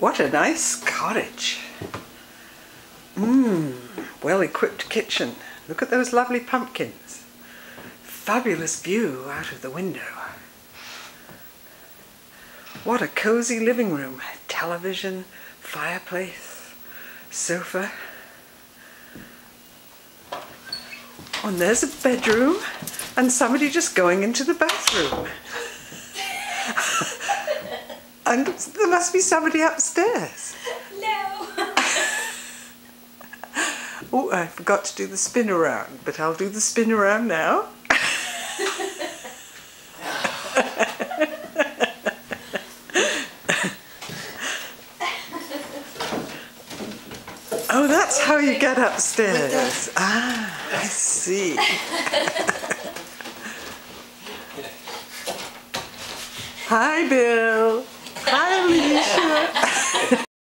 What a nice cottage. Well-equipped kitchen. Look at those lovely pumpkins. Fabulous view out of the window. What a cozy living room. Television, fireplace, sofa. Oh, and there's a bedroom and somebody just going into the bathroom. And there must be somebody upstairs. No. Oh, I forgot to do the spin around, but I'll do the spin around now. Oh, that's how you get upstairs. Ah, I see. Hi, Bill. Hi, Alicia.